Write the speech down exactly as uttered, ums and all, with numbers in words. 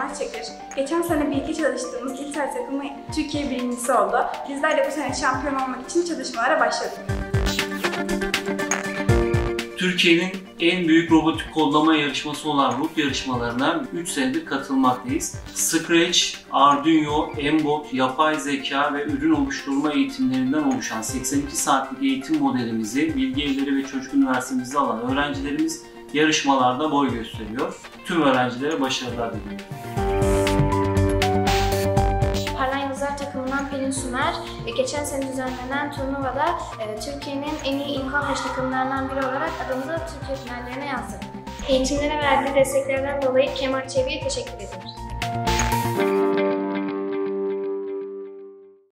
Çakır. Geçen sene birlikte çalıştığımız İlter takımı Türkiye birincisi oldu. Bizler de bu sene şampiyon olmak için çalışmalara başladık. Türkiye'nin en büyük robotik kodlama yarışması olan R U T yarışmalarına üç senedir katılmaktayız. Scratch, Arduino, M-Bot, yapay zeka ve ürün oluşturma eğitimlerinden oluşan seksen iki saatlik eğitim modelimizi Bilgi Evleri ve Çocuk Üniversitemizde alan öğrencilerimiz yarışmalarda boy gösteriyor. Tüm öğrencilere başarılar diliyorum. Parlayan Yıldızlar takımından Pelin Sümer, geçen sene düzenlenen turnuvada Türkiye'nin en iyi İlk on beş takımlarından biri olarak adımızı Türkiye finallerine yazdık. Eğitimlere verdiği desteklerden dolayı Kemal Çebi'ye teşekkür ediyoruz.